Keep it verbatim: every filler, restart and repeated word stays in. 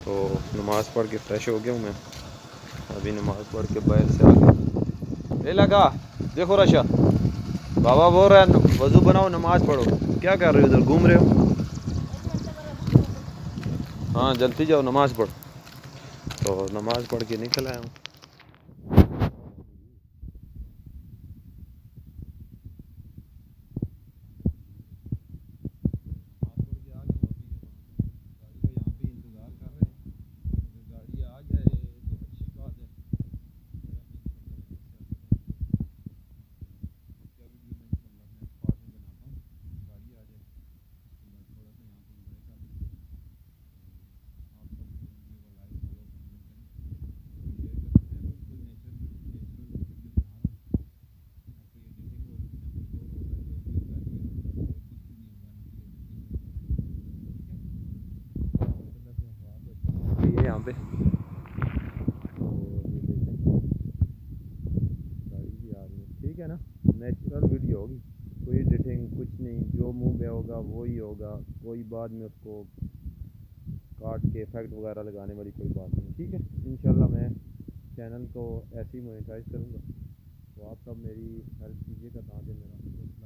तो नमाज़ पढ़ के फ़्रेश हो गया हूँ मैं। अभी नमाज़ पढ़ के बाहर से आ गया। ले लगा देखो रशा, बाबा बोल रहा है वज़ू बनाओ नमाज़ पढ़ो। क्या कर रहे हो, उधर घूम रहे हो? हाँ जल्दी जाओ नमाज़ पढ़ो। तो नमाज़ पढ़ के निकल आया हूँ। ये यहाँ पे गाड़ी भी आ रही है, ठीक है ना। नेचुरल वीडियो होगी, कोई एडिटिंग कुछ नहीं, जो मुंह में होगा वही होगा। कोई बाद में उसको काट के इफेक्ट वगैरह लगाने वाली कोई बात नहीं, ठीक है। इंशाल्लाह मैं चैनल को ऐसे ही मोनेटाइज करूँगा। तो आप सब मेरी हेल्प कीजिएगा ताकि मेरा